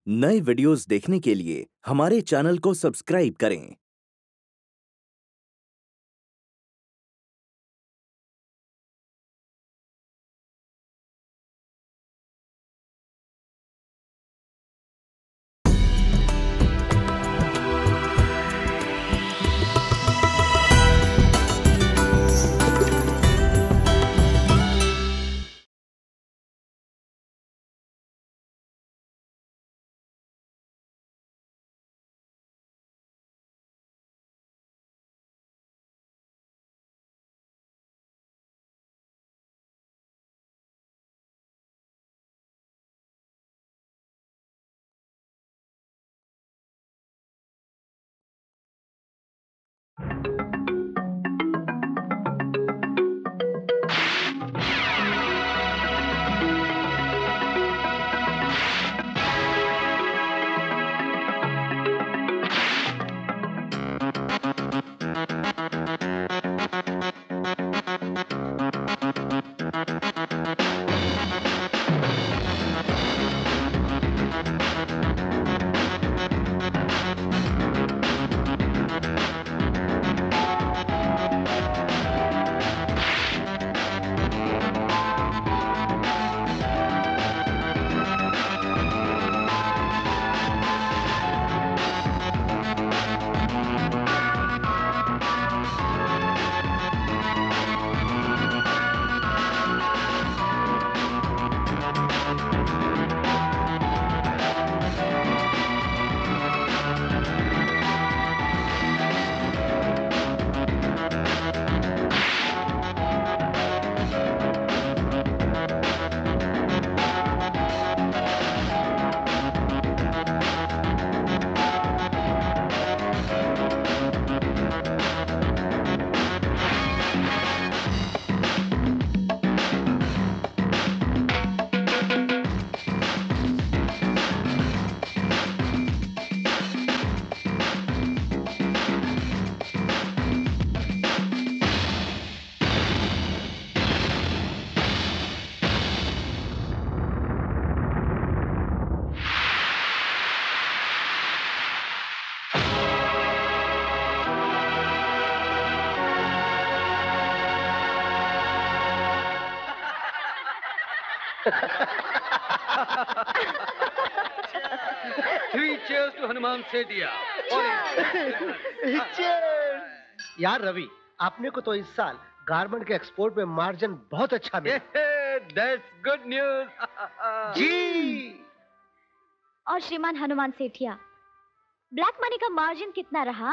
नए वीडियोस देखने के लिए हमारे चैनल को सब्सक्राइब करें। Three cheers to Hanuman Setia. यार रवि, आपने को तो इस साल गारमेंट के एक्सपोर्ट में मार्जिन बहुत अच्छा मिला। That's good news. जी। और श्रीमान हनुमान सेठिया, ब्लैक मनी का मार्जिन कितना रहा?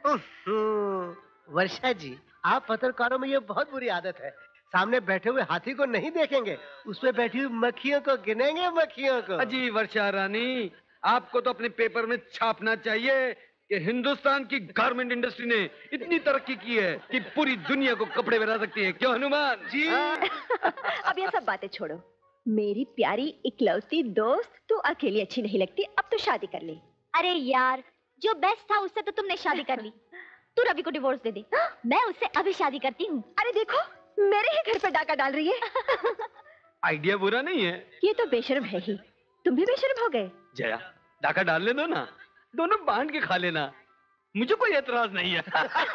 वर्षा जी, आप पत्रकारों में ये बहुत बुरी आदत है। सामने बैठे हुए हाथी को नहीं देखेंगे, उस पे बैठी हुई मक्खियों को गिनेंगे, मक्खियों को। अजी वर्षा रानी, आपको तो अपने पेपर में छापना चाहिए कि हिंदुस्तान की गारमेंट इंडस्ट्री ने इतनी तरक्की की है कि पूरी दुनिया को कपड़े बना सकती है। क्यों हनुमान जी? अब ये सब बातें छोड़ो। मेरी प्यारी इकलौती दोस्त, तू अकेली अच्छी नहीं लगती, अब तो शादी कर ले। अरे यार, जो बेस्ट था उससे तो तुमने शादी कर ली। तू रवि को डिवोर्स दे दे, मैं उससे अभी शादी करती हूँ। अरे देखो, मेरे ही घर पे डाका डाल रही है। आइडिया बुरा नहीं है। ये तो बेशर्म है ही। तुम भी बेशर्म हो गए। जया, डाका डाल ले दो ना, दोनों बांट के खा लेना, मुझे कोई एतराज नहीं है।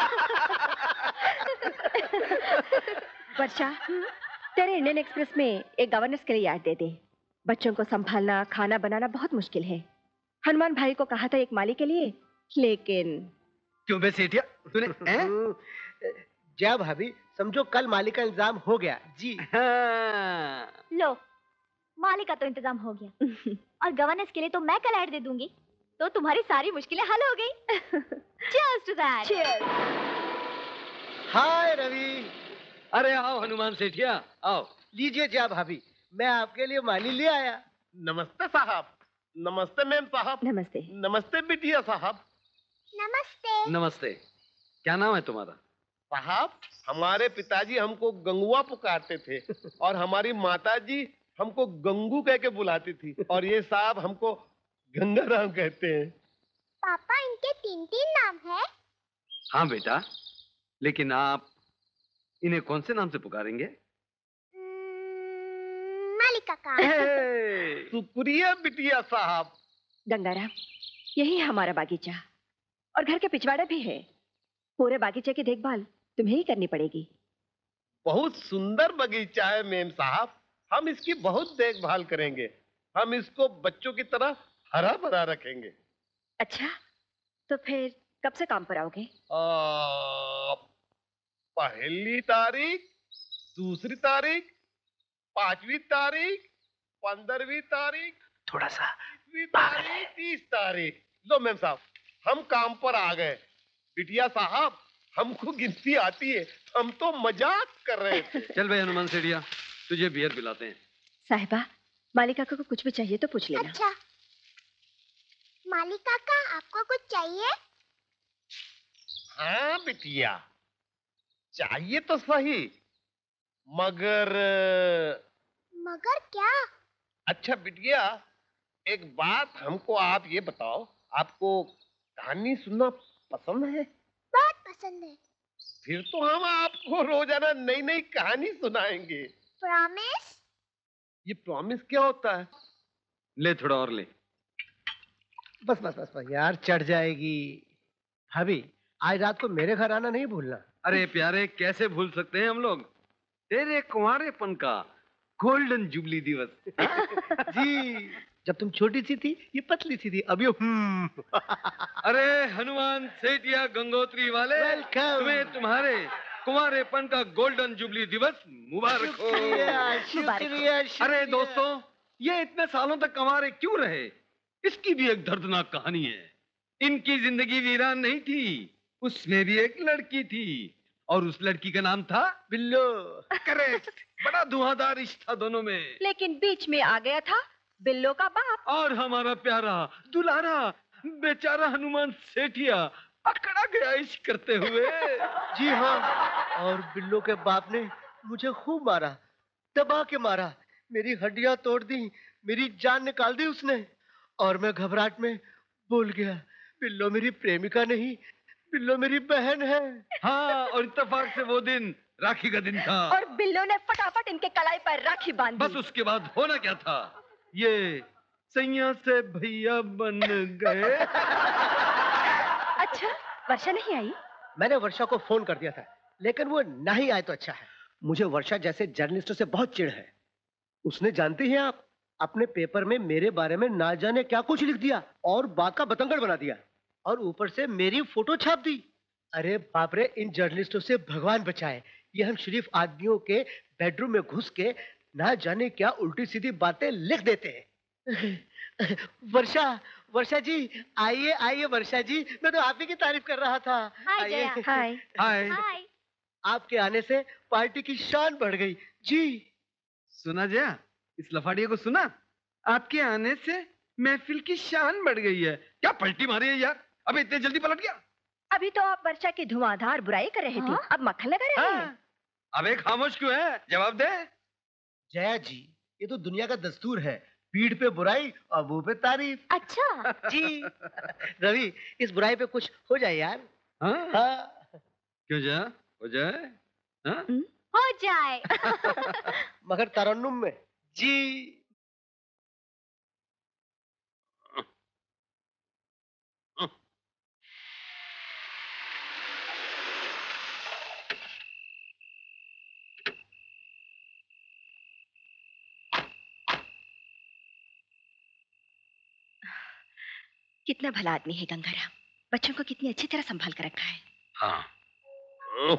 वर्षा, तेरे इंडियन एक्सप्रेस में एक गवर्नेंस के लिए ऐड दे दे। बच्चों को संभालना, खाना बनाना बहुत मुश्किल है। हनुमान भाई को कहा था एक माली के लिए, लेकिन क्यों बे सेठिया, तूने जया भाभी, समझो कल माली का इंतजाम हो गया जी। हाँ। लो, माली का तो इंतजाम हो गया और गवर्नेंस के लिए तो मैं कल ऐड दे दूंगी, तो तुम्हारी सारी मुश्किलें हल हो गई। Cheers to that. Cheers. हाय रवि। अरे आओ हनुमान सेठिया, आओ। लीजिए जया भाभी, मैं आपके लिए माली ले आया। नमस्ते साहब। नमस्ते मैम साहब। नमस्ते। नमस्ते बिटिया साहब। नमस्ते। नमस्ते। क्या नाम है तुम्हारा? साहब, हमारे पिताजी हमको गंगुआ पुकारते थे और हमारी माताजी हमको गंगू कह के बुलाती थी, और ये साहब हमको गंगाराम कहते हैं। पापा, इनके 3-3 नाम है? हाँ बेटा, लेकिन आप इन्हें कौन से नाम से पुकारेंगे? मालिका का। शुक्रिया बिटिया साहब, गंगाराम, यही है हमारा बागीचा और घर के पिछवाड़े भी है। पूरे बागीचे की देखभाल तुम्हें ही करनी पड़ेगी। बहुत सुंदर बगीचा है मेम साहब, हम इसकी बहुत देखभाल करेंगे। हम इसको बच्चों की तरह हरा भरा रखेंगे। अच्छा, तो फिर कब से काम पर आओगे? पहली तारीख, दूसरी तारीख, 5वीं तारीख, 15वीं तारीख, थोड़ा सा 20वीं तारीख, 30 तारीख। लो मेम साहब, हम काम पर आ गए। बिटिया साहब, हमको गिनती आती है, हम तो मजाक कर रहे थे। चल भाई हनुमान सेठिया, तुझे बियर पिलाते हैं। साहिबा, मालिका को कुछ भी चाहिए तो पूछ लेना। अच्छा, मालिका का आपको कुछ चाहिए? हाँ बिटिया, चाहिए तो सही, मगर मगर क्या? अच्छा बिटिया, एक बात हमको आप ये बताओ, आपको कहानी सुनना पसंद है? बहुत पसंद है। फिर तो हम आपको रोजाना नई नई कहानी सुनाएंगे। प्रॉमिस? ये प्रॉमिस क्या होता है? ले थोड़ा और ले। बस बस बस बस यार, चढ़ जाएगी। भाभी, आज रात को मेरे घर आना नहीं भूलना। अरे प्यारे, कैसे भूल सकते हैं हम लोग तेरे कुंवारेपन का गोल्डन जुबली दिवस। जी, जब तुम छोटी सी थी ये पतली सी थी, अब ये अरे हनुमान सेठिया गंगोत्री वाले, वेलकम। तुम्हें तुम्हारे कुंवारेपन का गोल्डन जुबली दिवस मुबारक हो। शुक्रिया, शुक्रिया, अरे दोस्तों, ये इतने सालों तक कुंवारे क्यों रहे, इसकी भी एक दर्दनाक कहानी है। इनकी जिंदगी वीरान नहीं थी, उसमें भी एक लड़की थी और उस लड़की का नाम था बिल्लो। करेक्ट। बड़ा धुआंधार रिश्ता दोनों में, लेकिन बीच में आ गया था बिल्लो का बाप। और हमारा प्यारा दुलारा बेचारा हनुमान सेठिया पकड़ा गया इश्क करते हुए। जी हाँ, और बिल्लो के बाप ने मुझे खूब मारा, दबा के मारा, मेरी हड्डियां तोड़ दी, मेरी जान निकाल दी उसने, और मैं घबराहट में बोल गया, बिल्लो मेरी प्रेमिका नहीं, बिल्लो मेरी बहन है। हाँ, और इत्तेफाक से वो दिन राखी का दिन था। और बिल्लो ने फटाफट इनके कलाई पर राखी बांध बस दी। उसके बाद होना क्या था, ये सैया से भैया बन गए। अच्छा, वर्षा नहीं आई? मैंने वर्षा को फोन कर दिया था, लेकिन वो नहीं आए तो अच्छा है। मुझे वर्षा जैसे जर्नलिस्टों से बहुत चिढ़ है। उसने, जानती हैं आप, अपने पेपर में मेरे बारे में ना जाने क्या कुछ लिख दिया और बात का बतंगड़ बना दिया, और ऊपर से मेरी फोटो छाप दी। अरे बाप रे, इन जर्नलिस्टों से भगवान बचाए। ये हम शरीफ आदमियों के बेडरूम में घुस के ना जाने क्या उल्टी सीधी बातें लिख देते हैं। वर्षा, वर्षा जी आइए आइए। वर्षा जी, मैं तो आप ही की तारीफ कर रहा था। हाय जया। हाय। हाय। हाय। आपके आने से पार्टी की शान बढ़ गई जी। सुना जया, इस लफाड़िए को सुना, आपके आने से महफिल की शान बढ़ गई है। क्या पलटी मारी है यार, अबे इतने जल्दी पलट गया। अभी तो आप वर्षा की धुआंधार बुराई कर रहे थे, अब मक्खन लगा रहे हैं। हाँ। अबे खामोश क्यों है, जवाब दे। जया जी, ये तो दुनिया का दस्तूर है, पीठ पे बुराई और मुंह पे तारीफ। अच्छा। जी। रवि, इस बुराई पे कुछ हो जाए यार। हाँ? हाँ। क्यों जया, हो जाए? हाँ? हो जाए। मगर तरन्नुम में। जी। कितना भला आदमी है गंगाराम, बच्चों को कितनी अच्छी तरह संभाल कर रखा है। हाँ।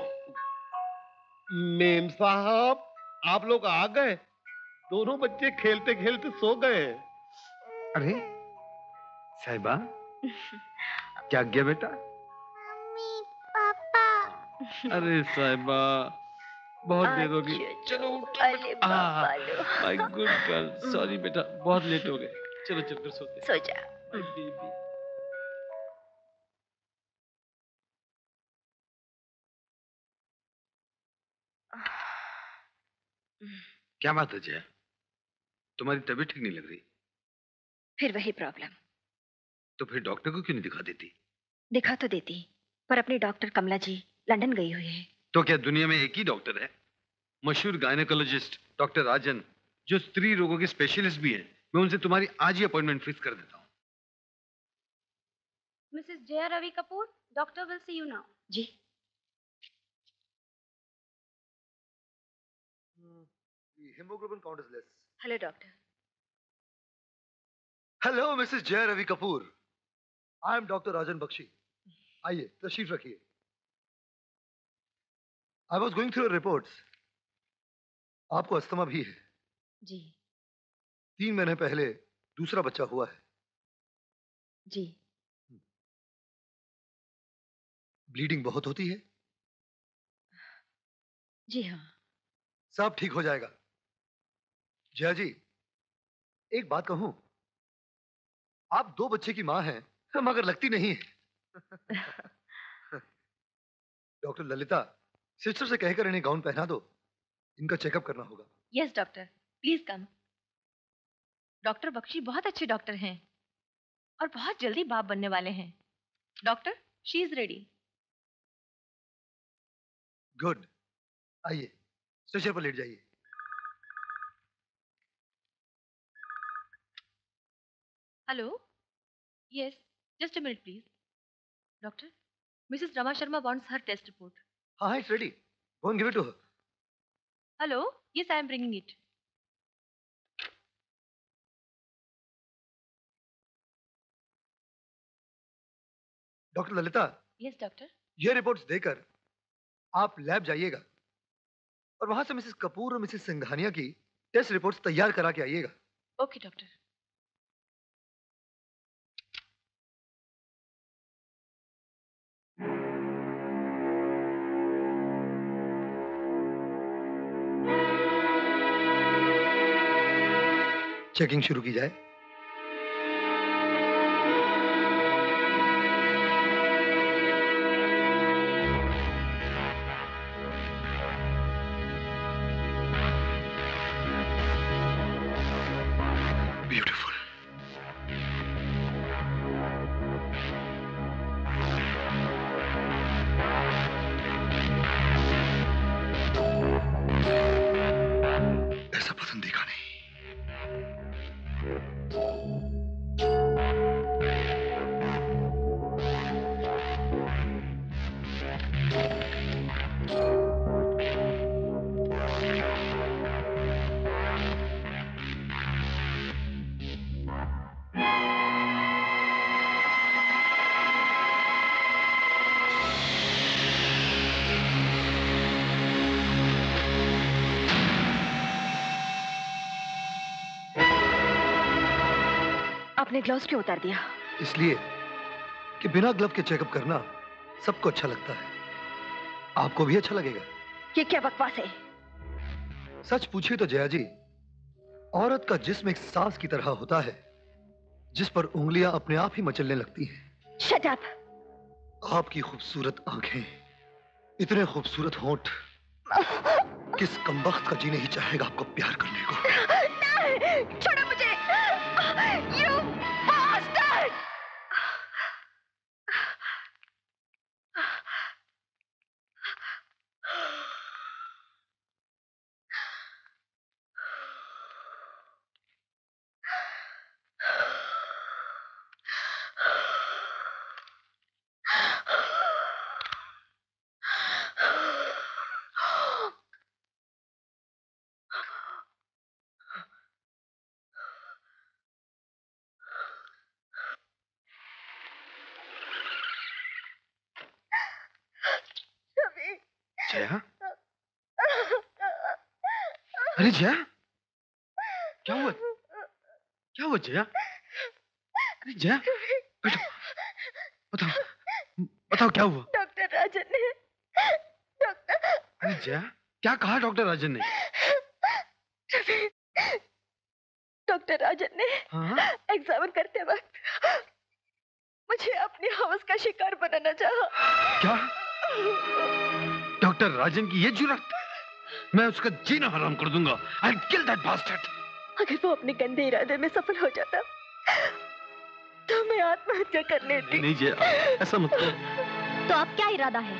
मेम साहब, आप लोग आ गए। दोनों बच्चे खेलते खेलते सो गए। अरे साहिबा, क्या गया बेटा? मम्मी, पापा। अरे साहिबा, बहुत देर हो गई, चलो उठो। अरे बाबा लो। माय गुड गर्ल, सॉरी बेटा, बहुत लेट हो गए। चलो चलकर सोते हैं। सो जा। My baby. क्या बात है जया, तुम्हारी तबीयत ठीक नहीं लग रही? फिर वही प्रॉब्लम। तो फिर डॉक्टर को क्यों नहीं दिखा देती? दिखा तो देती, पर अपनी डॉक्टर कमला जी लंदन गई हुई है। तो क्या दुनिया में एक ही डॉक्टर है? मशहूर गायनेकोलॉजिस्ट डॉक्टर राजन, जो स्त्री रोगों के स्पेशलिस्ट भी हैं। मैं उनसे तुम्हारी आज ही अपॉइंटमेंट फिक्स कर देता हूँ। Mrs. Jaya Ravi Kapoor, doctor will see you now. जी. The hemoglobin count is less. Hello doctor. Hello, Mrs. Jaya Ravi Kapoor. I am Dr. Rajan Bakshi. आइए, तशरीफ रखिए. I was going through your reports. आपको asthma भी है. जी. 3 महीने पहले दूसरा बच्चा हुआ है. जी. ब्लीडिंग बहुत होती है. जी हाँ. सब ठीक हो जाएगा. जया जी, एक बात कहूं, आप 2 बच्चे की मां हैं, मगर लगती नहीं है. डॉक्टर ललिता, सिस्टर से कहकर इन्हें गाउन पहना दो. इनका चेकअप करना होगा. Yes doctor, please come. Doctor Bakshi बहुत अच्छे डॉक्टर हैं और बहुत जल्दी बाप बनने वाले हैं. Doctor, she is ready. Good. आइए, स्ट्रेचर पर लेट जाइए. Hello. Yes, just a minute please. Doctor, Mrs Rama Sharma wants her test report. हाँ, it's ready. Go and give it to her. Hello. Yes, I am bringing it. Doctor Lalita, yes doctor. ये reports देकर आप lab जाइएगा और वहां से Mrs Kapoor और Mrs Singhania की टेस्ट रिपोर्ट्स तैयार करा के आइएगा. Okay doctor. चेकिंग शुरू की जाए. ब्यूटीफुल. ऐसा पसंद दिखा नहीं. आपने ग्लव्स क्यों उतार दिया? इसलिए कि बिना ग्लव के चेकअप करना सबको अच्छा लगता है. आपको भी अच्छा लगेगा. ये क्या बकवास है? सच पूछिए तो जया जी, औरत का जिस्म एक सांस की तरह होता है जिस पर उंगलियां अपने आप ही मचलने लगती हैं. Shut up. आपकी खूबसूरत आंखें, इतने खूबसूरत होंठ, किस कमबख्त का जी नहीं चाहेगा आपको प्यार करने को. नहीं, छोड़ो मुझे. You bastard! जया? अरे जया, क्या हुआ? क्या हुआ जया? अरे जया, बैठो. बताओ, बताओ क्या हुआ? डॉक्टर राजन ने. अरे जया, क्या कहा डॉक्टर राजन ने? डॉक्टर राजन ने हाँ? एग्जामिन करते वक्त मुझे अपनी हवस का शिकार बनाना चाहा. क्या? डॉक्टर राजन की ये जुर्रत? मैं उसका जीना हराम कर दूंगा. I'll kill that bastard. अगर वो अपने गंदे इरादे में सफल हो जाता तो मैं आत्महत्या कर लेती. नहीं जया, ऐसा मत करो. तो अब क्या इरादा है?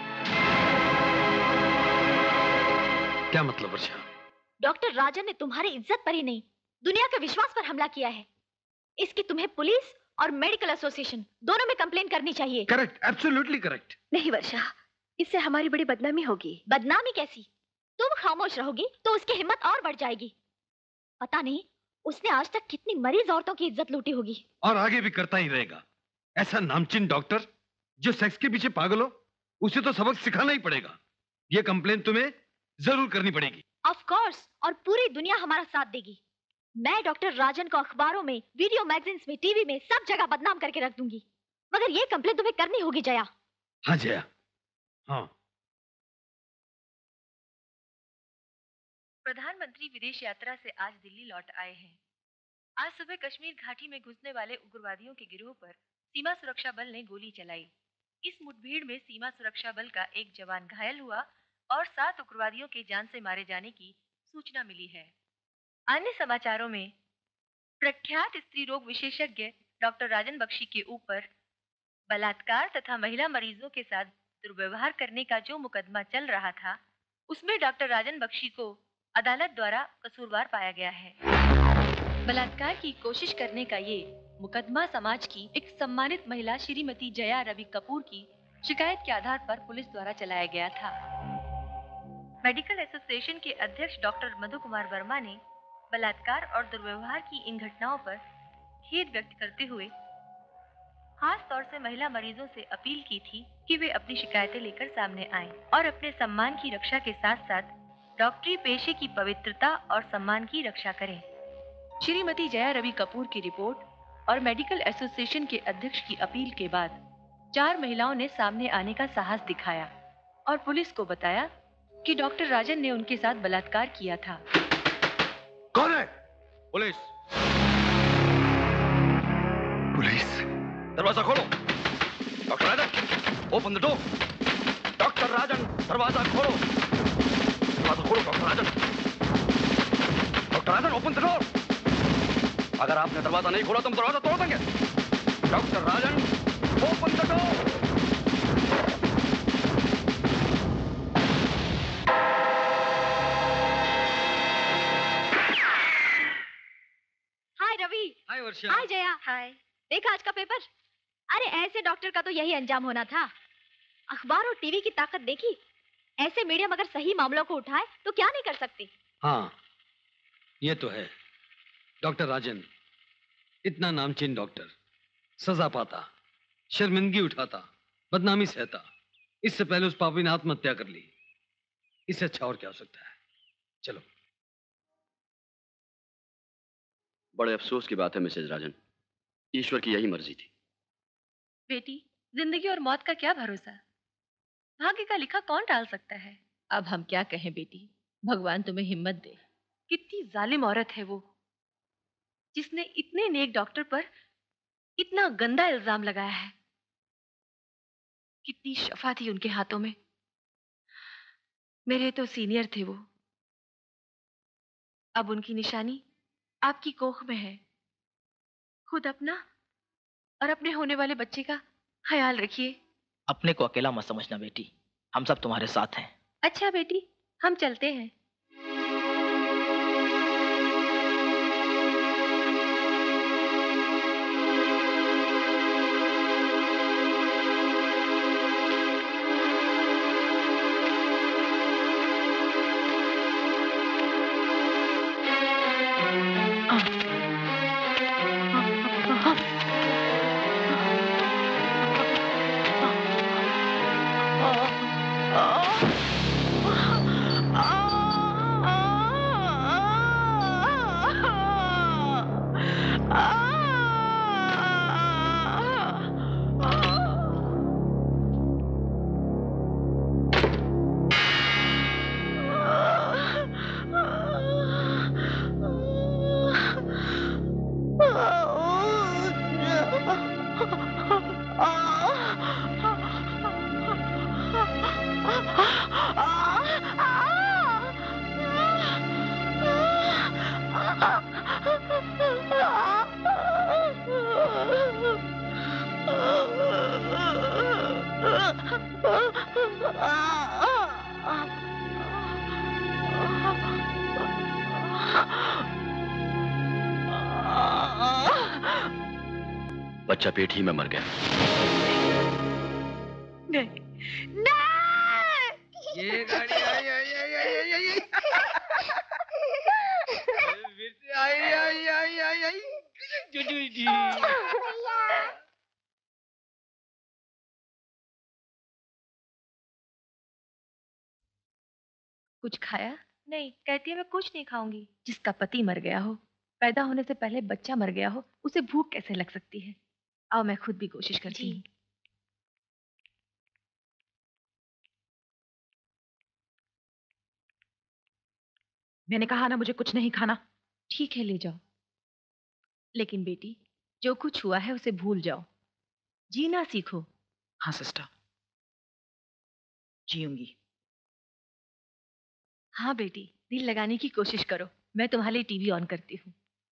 क्या मतलब वर्षा? डॉक्टर राजन ने तुम्हारी इज्जत पर ही नहीं, दुनिया के विश्वास पर हमला किया है. इसकी तुम्हें पुलिस और मेडिकल एसोसिएशन दोनों में कंप्लेन करनी चाहिए। Correct, absolutely correct. नहीं वर्षा, इससे हमारी बड़ी बदनामी होगी। बदनामी कैसी? तुम खामोश रहोगी तो उसकी हिम्मत और बढ़ जाएगी। पता नहीं उसने आज तक कितनी मरीज औरतों की इज्जत लूटी होगी। और आगे भी करता ही रहेगा। ऐसा नामचीन डॉक्टर जो सेक्स के पीछे पागल हो, उसे तो सबक सिखाना ही पड़ेगा। ये कंप्लेन तुम्हें जरूर करनी पड़ेगी। ऑफ कोर्स, और पूरी दुनिया हमारा साथ देगी। मैं डॉक्टर राजन को अखबारों में, वीडियो मैगजीन्स में, टीवी में सब जगह बदनाम करके रख दूंगी। मगर ये कंप्लेन तुम्हें करनी होगी जया। हाँ जया, हाँ। प्रधानमंत्री विदेश यात्रा से आज दिल्ली लौट आए हैं। आज सुबह कश्मीर घाटी में घुसने वाले उग्रवादियों के गिरोह पर सीमा सुरक्षा बल ने गोली चलाई। इस मुठभेड़ में सीमा सुरक्षा बल का एक जवान घायल हुआ और 7 उग्रवादियों के जान से मारे जाने की सूचना मिली है। अन्य समाचारों में प्रख्यात स्त्री रोग विशेषज्ञ डॉक्टर राजन बख्शी के ऊपर बलात्कार तथा महिला मरीजों के साथ दुर्व्यवहार करने का जो मुकदमा चल रहा था, उसमें डॉक्टर राजन बख्शी को अदालत द्वारा कसूरवार पाया गया है। बलात्कार की कोशिश करने का ये मुकदमा समाज की एक सम्मानित महिला श्रीमती जया रवि कपूर की शिकायत के आधार पर पुलिस द्वारा चलाया गया था। मेडिकल एसोसिएशन के अध्यक्ष डॉक्टर मधु कुमार वर्मा ने बलात्कार और दुर्व्यवहार की इन घटनाओं पर खेद व्यक्त करते हुए खास तौर से महिला मरीजों से अपील की थी कि वे अपनी शिकायतें लेकर सामने आएं और अपने सम्मान की रक्षा के साथ साथ डॉक्टरी पेशे की पवित्रता और सम्मान की रक्षा करें। श्रीमती जया रवि कपूर की रिपोर्ट और मेडिकल एसोसिएशन के अध्यक्ष की अपील के बाद 4 महिलाओं ने सामने आने का साहस दिखाया और पुलिस को बताया कि डॉक्टर राजन ने उनके साथ बलात्कार किया था। कौन है? पुलिस। पुलिस? दरवाजा खोलो। Doctor Rajan, open the door. Doctor Rajan, दरवाजा खोलो। दरवाजा खोलो doctor Rajan. Doctor Rajan, open the door. अगर आपने दरवाजा नहीं खोला तो हम दरवाजा तोड़ देंगे। Doctor Rajan, open the door. Hi Ravi. Hi Varsha. Hi Jaya. Hi. देखा आज का पेपर? अरे ऐसे डॉक्टर का तो यही अंजाम होना था। अखबार और टीवी की ताकत देखी? ऐसे मीडियम अगर सही मामलों को उठाए तो क्या नहीं कर सकती। हाँ, ये तो है। डॉक्टर राजन, इतना नामचीन डॉक्टर, सजा पाता, शर्मिंदगी उठाता, बदनामी सहता, इससे पहले उस पापी ने आत्महत्या कर ली। इससे अच्छा और क्या हो सकता है? चलो। बड़े अफसोस की बात है मिसेज राजन, ईश्वर की यही मर्जी थी। बेटी, जिंदगी और मौत का क्या भरोसा? भाग्य का लिखा कौन टाल सकता है? अब हम क्या कहें बेटी, भगवान तुम्हें हिम्मत दे। कितनी जालिम औरत है वो, जिसने इतने नेक डॉक्टर पर इतना गंदा इल्जाम लगाया है। कितनी शफा थी उनके हाथों में। मेरे तो सीनियर थे वो। अब उनकी निशानी आपकी कोख में है। खुद अपना और अपने होने वाले बच्चे का ख्याल रखिए। अपने को अकेला मत समझना बेटी, हम सब तुम्हारे साथ हैं। अच्छा बेटी, हम चलते हैं। बच्चा पेट ही में मर गया। नहीं, ये गाड़ी आई आई आई आई आई आई फिर से आई आई आई आई आई जी। कुछ खाया? नहीं, कहती है मैं कुछ नहीं खाऊंगी। जिसका पति मर गया हो, पैदा होने से पहले बच्चा मर गया हो, उसे भूख कैसे लग सकती है? आओ मैं खुद भी कोशिश करती हूँ। मैंने कहा ना मुझे कुछ नहीं खाना। ठीक है ले जाओ, लेकिन बेटी जो कुछ हुआ है उसे भूल जाओ, जीना सीखो। हाँ सिस्टर, जीऊंगी। हाँ बेटी, दिल लगाने की कोशिश करो। मैं तुम्हारे लिए टीवी ऑन करती हूँ।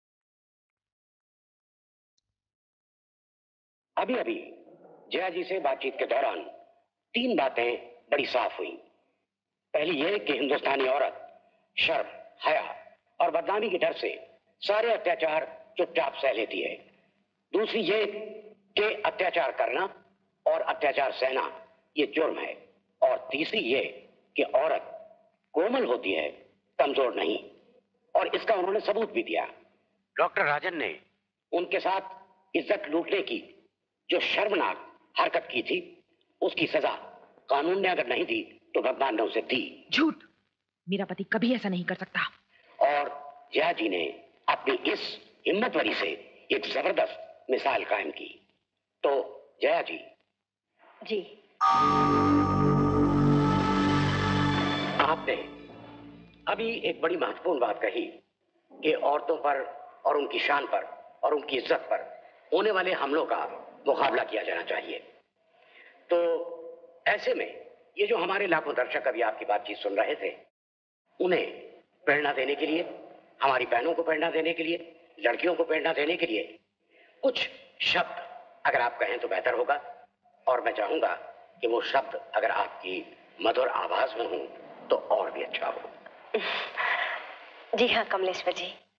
अभी अभी जया जी से बातचीत के दौरान 3 बातें बड़ी साफ हुई। पहली ये कि हिंदुस्तानी औरत शर्म, हया और बदनामी के डर से सारे अत्याचार चुपचाप सह लेती है। दूसरी ये कि अत्याचार करना और अत्याचार सहना ये जुर्म है। और तीसरी ये कि औरत कोमल होती है, कमजोर नहीं। और इसका उन्होंने सबूत भी दिया। डॉक्टर राजन ने उनके साथ इज्जत लूटने की जो शर्मनाक हरकत की थी, उसकी सजा कानून ने अगर नहीं दी तो भगवान ने उसे दी। झूठ, मेरा पति कभी ऐसा नहीं कर सकता। और जया जी ने अपनी इस हिम्मत वरी से एक जबरदस्त मिसाल कायम की। तो जया जी जी, आपने अभी एक बड़ी महत्वपूर्ण बात कही कि औरतों पर और उनकी शान पर और उनकी इज्जत पर होने वाले हमलों का मुकाबला किया जाना चाहिए। तो ऐसे में ये जो हमारे लाखों दर्शक अभी आपकी बातचीत सुन रहे थे, उन्हें प्रेरणा देने के लिए, हमारी बहनों को प्रेरणा देने के लिए, लड़कियों को प्रेरणा देने के लिए कुछ शब्द अगर आप कहें तो बेहतर होगा। और मैं चाहूंगा कि वो शब्द अगर आपकी मधुर आवाज में हो तो और भी अच्छा हो। जी हाँ कमलेश्वर जी,